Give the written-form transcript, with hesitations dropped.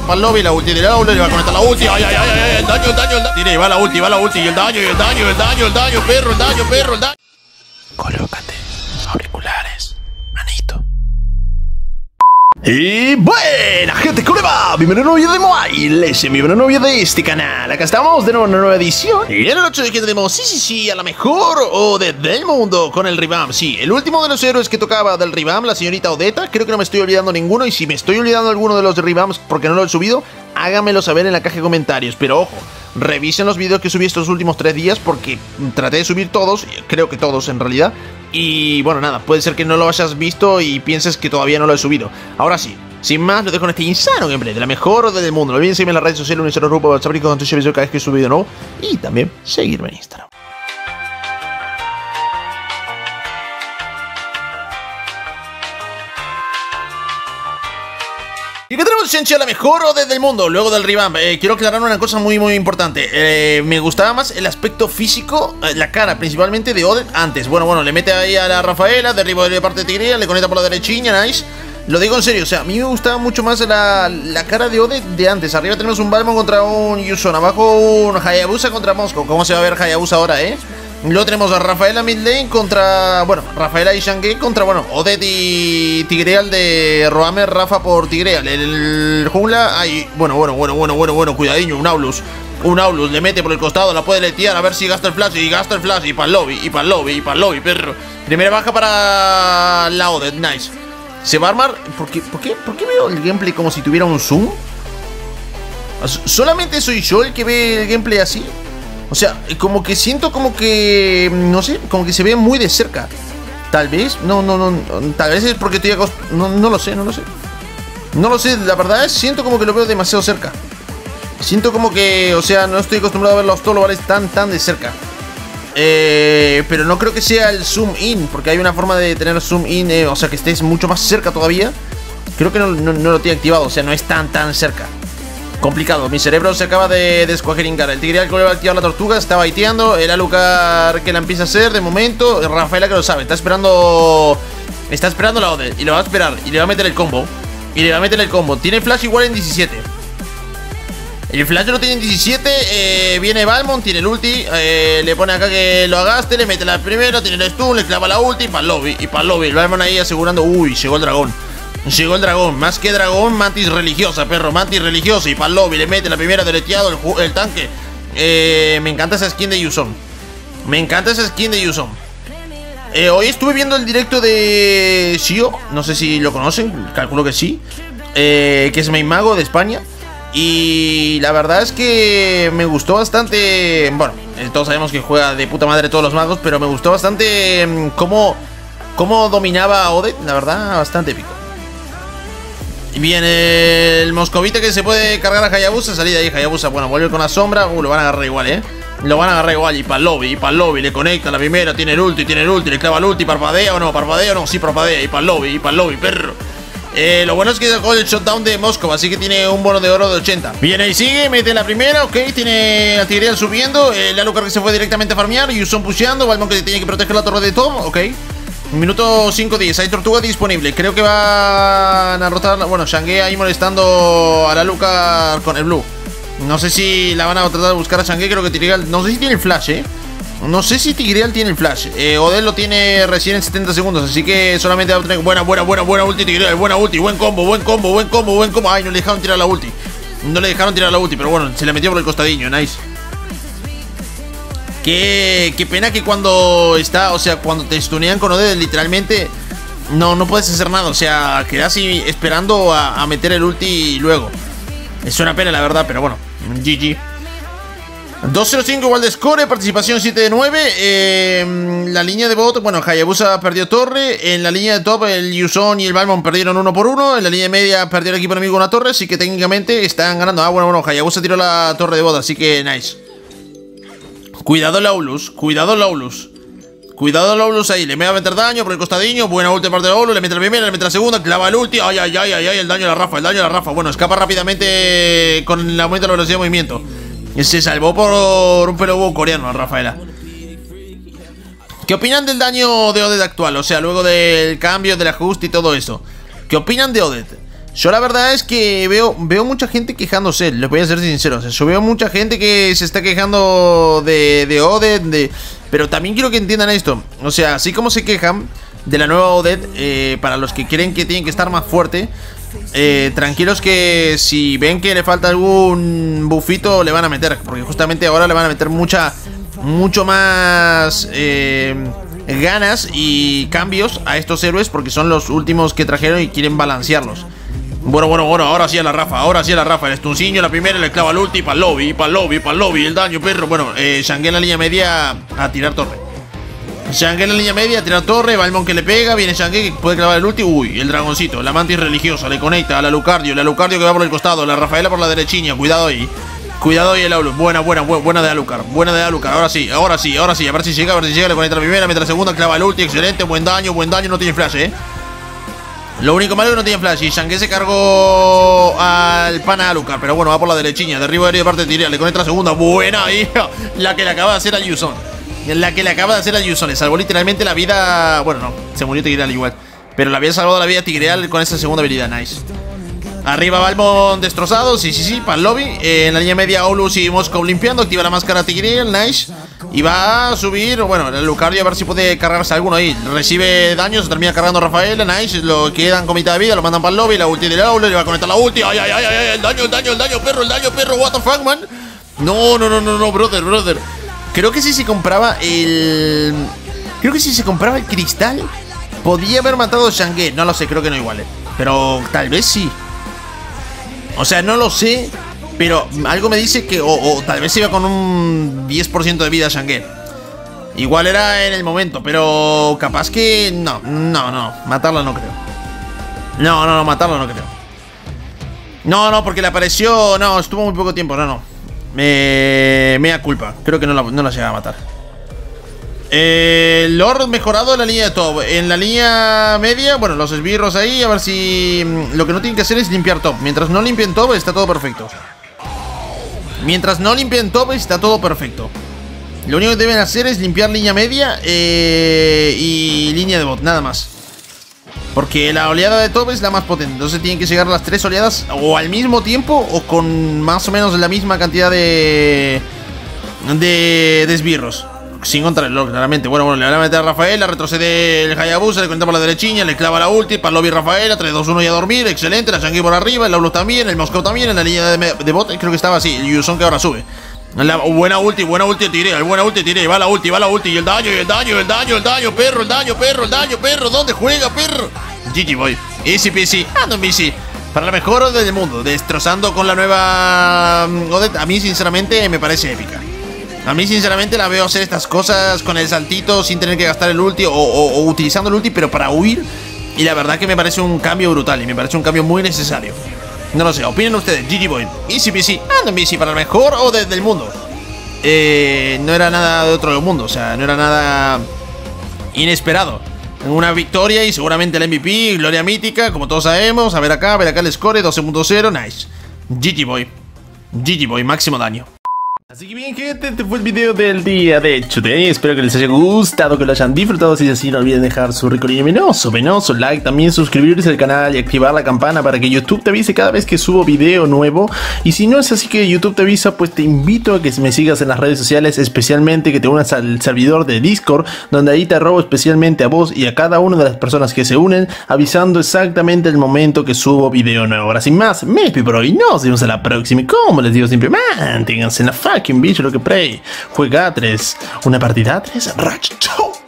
Para el lobby, la ulti de la ulti, le va a conectar la ulti. Ay, ay, ay, ay, el daño, el daño, el daño. Tire, va la ulti, y el daño, perro, el daño. Colócate auriculares, manito. Y buena gente, ¿cómo le va? Bienvenido a un nuevo video de Mobile, bienvenido a un nuevo video de este canal. Acá estamos de nuevo en una nueva edición. Y en el 8 de que tenemos, sí, a la mejor Odette del mundo con el revamp. Sí, el último de los héroes que tocaba del revamp, la señorita Odetta. Creo que no me estoy olvidando ninguno. Y si me estoy olvidando alguno de los revamps porque no lo he subido, háganmelo saber en la caja de comentarios. Pero ojo, revisen los videos que subí estos últimos 3 días porque traté de subir todos, creo que todos en realidad. Y bueno, nada, puede ser que no lo hayas visto y pienses que todavía no lo he subido. Ahora sí, sin más, lo dejo en este insano gameplay de la mejor Odette del mundo. No olviden seguirme en las redes sociales, unirse al grupo de WhatsApp y con cada vez que subo video nuevo. Y también seguirme en Instagram. ¿Y qué tenemos, Shenchi? La mejor Odette del mundo, luego del revamp. Quiero aclarar una cosa muy importante. Me gustaba más el aspecto físico, la cara principalmente de Odette antes. Bueno, le mete ahí a la Rafaela, derriba de parte de Tigrea, le conecta por la derechilla, nice. Lo digo en serio, o sea, a mí me gustaba mucho más la cara de Odette de antes. Arriba tenemos un Balmond contra un Yuson, abajo un Hayabusa contra Moscow. ¿Cómo se va a ver Hayabusa ahora, Luego tenemos a Rafaela mid lane contra... Bueno, Rafaela y Shangé contra, Odette y Tigreal de Roamer, Rafa por Tigreal. El jungla... Ay, bueno, cuidadillo, un Aulus. Un Aulus, le mete por el costado, la puede letear, a ver si gasta el flash. Y gasta el flash, y para el lobby, perro. Primera baja para la Odette, nice. Se va a armar... ¿Por qué veo el gameplay como si tuviera un zoom? ¿Solamente soy yo el que ve el gameplay así? O sea, como que siento como que... No sé, como que se ve muy de cerca. Tal vez, tal vez es porque estoy acostumbrado. No lo sé. No lo sé, la verdad es, siento como que lo veo demasiado cerca. Siento como que, o sea, no estoy acostumbrado a ver los globales tan de cerca. Pero no creo que sea el zoom in, porque hay una forma de tener zoom in, o sea, que estés mucho más cerca todavía. Creo que no lo tengo activado, o sea, no es tan cerca. Complicado, mi cerebro se acaba de descuajeringar. El Tigreal que vuelve a activar la tortuga, está baiteando. El Alucard que la empieza a hacer de momento. Rafaela que lo sabe, está esperando la Odette. Y lo va a esperar, y le va a meter el combo. Tiene flash igual en 17. El flash lo tiene en 17. Viene Balmond, tiene el ulti. Le pone acá que lo agaste, le mete la primera, tiene el stun, le clava la ulti. Y para el lobby, el Balmond ahí asegurando. Uy, llegó el dragón, más que dragón, mantis religiosa, perro, mantis religiosa. Y para el lobby le mete la primera deleteado el tanque. Me encanta esa skin de Yuson. Hoy estuve viendo el directo de Shio, no sé si lo conocen, calculo que sí, que es main mago de España. Y la verdad es que me gustó bastante. Bueno, todos sabemos que juega de puta madre todos los magos, pero me gustó bastante cómo dominaba a Odette, la verdad, bastante épico. Y viene el moscovita que se puede cargar a Hayabusa. Salida ahí Hayabusa, bueno, vuelve con la sombra. Lo van a agarrar igual, Lo van a agarrar igual. Y para el lobby, le conecta la primera. Tiene el ulti, le clava el ulti. Parpadea o no, sí parpadea. Y para el lobby, perro. Lo bueno es que sacó el shutdown de Moscow, así que tiene un bono de oro de 80. Viene y sigue, mete la primera, ok. Tiene al Tigreal subiendo. El Alucard que se fue directamente a farmear. Yuson pusheando. Balmond que tiene que proteger la torre de Tom, ok. Minuto 5-10, hay tortuga disponible. Creo que van a rotar. Bueno, Shangé ahí molestando a la Alucard con el blue. No sé si la van a tratar de buscar a Shangé. Creo que Tigreal, no sé si tiene el flash, No sé si Tigreal tiene el flash. Odette lo tiene recién en 70 segundos. Así que solamente va a tener buena ulti Tigreal. Buena ulti, buen combo. Ay, no le dejaron tirar la ulti. Pero bueno, se le metió por el costadillo, nice. Qué pena que cuando está, o sea, cuando te stunean con Odette, literalmente no puedes hacer nada. O sea, quedas esperando a meter el ulti y luego. Es una pena, la verdad, pero bueno, GG. 2-0-5 igual de score, participación 7 de 9. La línea de bot, bueno, Hayabusa perdió torre. En la línea de top, el Yuson y el Balmond perdieron 1 por 1. En la línea media perdió el equipo enemigo una torre, así que técnicamente están ganando. Bueno, Hayabusa tiró la torre de bot, así que nice. Cuidado el Aulus ahí, le va a meter daño por el costadillo. Buena ulti parte de Aulus, le mete la primera, le mete la segunda, clava el ulti. Ay, el daño a la Rafa, Bueno, escapa rápidamente con el aumento de la velocidad de movimiento. Se salvó por un pelobo coreano a Rafaela. ¿Qué opinan del daño de Odette actual? O sea, luego del cambio, del ajuste y todo eso. ¿Qué opinan de Odette? Yo la verdad es que veo mucha gente quejándose, les voy a ser sinceros. Yo veo mucha gente que se está quejando de Odette, pero también quiero que entiendan esto. O sea, así como se quejan de la nueva Odette, para los que creen que tienen que estar más fuerte, tranquilos que si ven que le falta algún bufito le van a meter, porque justamente ahora le van a meter mucho más ganas y cambios a estos héroes, porque son los últimos que trajeron y quieren balancearlos. Bueno, ahora sí a la Rafa, el stunciño, la primera, le clava el ulti, pa'l lobby, el daño, perro. Bueno, Shanghai en la línea media a tirar torre. Shanghai en la línea media a tirar torre, Balmón que le pega, viene Shanghai que puede clavar el ulti. Uy, el dragoncito, la mantis religiosa, le conecta a la Lucario que va por el costado, la Rafaela por la derechiña, cuidado ahí el Aulus, buena de Alucard, ahora sí, a ver si llega, le conecta la primera, mientras la segunda clava el ulti, excelente, buen daño, no tiene flash, Lo único malo es que no tiene flash. Y Shanghai se cargó al pana Alucard, pero bueno, va por la derechiña. Derribo aéreo de parte de Tyrael. Le conecta la segunda. Buena, hija. La que le acaba de hacer a Yuson. Le salvó literalmente la vida. Bueno, no. Se murió Tyrael igual. Pero le había salvado la vida a Tyrael con esa segunda habilidad. Nice. Arriba Balmón destrozado. Sí. Para el lobby. En la línea media, Aulus y Moscow limpiando. Activa la máscara a Tyrael. Nice. Y va a subir, bueno, el Lucario a ver si puede cargarse alguno ahí. Recibe daño, se termina cargando Rafaela, nice. Lo quedan con mitad de vida, lo mandan para el lobby. La ulti del Aulus, le va a conectar la ulti. Ay, el daño, perro, what the fuck, man. No, brother. Creo que si se compraba el cristal, podía haber matado a Shanghai. No lo sé, creo que no igual, pero tal vez sí. O sea, no lo sé, pero algo me dice que o tal vez iba con un 10% de vida Shanghai. Igual era en el momento, pero capaz que... No, matarlo no creo. No, matarlo no creo. No, porque le apareció... No, estuvo muy poco tiempo, no. Me da culpa, creo que no la llega a matar. Lord mejorado en la línea de top. En la línea media, bueno, los esbirros ahí. A ver si... Lo que no tienen que hacer es limpiar top. Mientras no limpien top, está todo perfecto. Lo único que deben hacer es limpiar línea media y línea de bot, nada más. Porque la oleada de top es la más potente. Entonces tienen que llegar las 3 oleadas o al mismo tiempo o con más o menos la misma cantidad de esbirros. Sin contra el Lord, claramente. Bueno, le van a meter a Rafaela, retrocede el Hayabusa, le cuenta por la derechiña, le clava la ulti, para el lobby Rafaela, 3, 2, 1 y a dormir, excelente, la Shanghai por arriba, el Aulus también, el Moscow también, en la línea de bot, creo que estaba así, el Yuson que ahora sube. Buena ulti tiré, va la ulti, y el daño, perro, ¿dónde juega, perro? GG boy, easy peasy, ando easy. Para la mejor Odette del mundo, destrozando con la nueva Odette, a mí sinceramente me parece épica. A mí sinceramente la veo hacer estas cosas con el saltito sin tener que gastar el ulti o utilizando el ulti pero para huir. Y la verdad que me parece un cambio brutal y me parece un cambio muy necesario. No lo sé, opinen ustedes, GG Boy. Easy peasy, ando easy para el mejor Odette del mundo. No era nada de otro mundo, o sea, no era nada inesperado. Una victoria y seguramente el MVP, gloria mítica, como todos sabemos. A ver acá el score, 12.0, nice. GG Boy, máximo daño. Así que bien gente, este fue el video del día de Today. Espero que les haya gustado, que lo hayan disfrutado. Si es así, no olviden dejar su rico y venoso like, también suscribirse al canal y activar la campana para que YouTube te avise cada vez que subo video nuevo. Y si no es así que YouTube te avisa, pues te invito a que me sigas en las redes sociales, especialmente que te unas al servidor de Discord, donde ahí te robo especialmente a vos y a cada una de las personas que se unen, avisando exactamente el momento que subo video nuevo. Ahora sin más, me despido por hoy, nos vemos en la próxima y como les digo siempre, manténganse en la fucking bicho lo que play. Juega 3, una partida 3, Ratch, chau.